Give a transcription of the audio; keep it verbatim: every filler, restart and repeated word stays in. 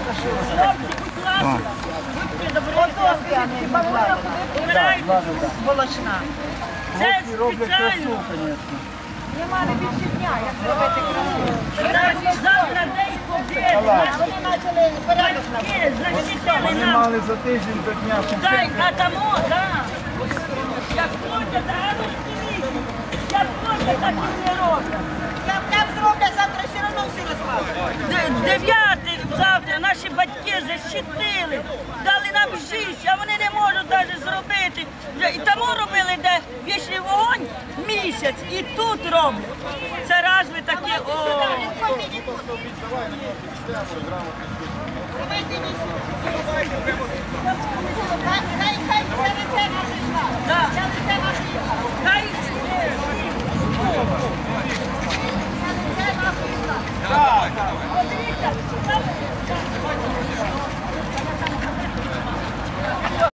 Волочна. Це спеціально. Нема не більше дня, як зробити красиво. Завтра день побєди. Вони почали порядок наводити. Вони мали за тиждень до дня Дай, Шевченка. а тому, так. Як хочете, а ну скажіть. Як хочете, так і не роблять. Як зроблять, завтра все одно всі розкажуть. Дев'ятий завтра наші батьки защитили, дали нам життя, а вони не можуть навіть зробити. І тому робили, де вічний вогонь місяць, і тут роблять. Це раз ви таке, о.